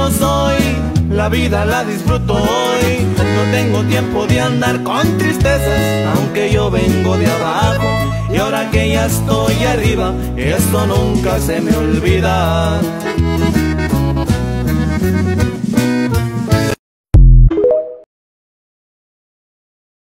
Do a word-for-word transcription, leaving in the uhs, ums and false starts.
yo soy, la vida la disfruto hoy. No tengo tiempo de andar con tristezas, aunque yo vengo de abajo. Y ahora que ya estoy arriba, esto nunca se me olvida.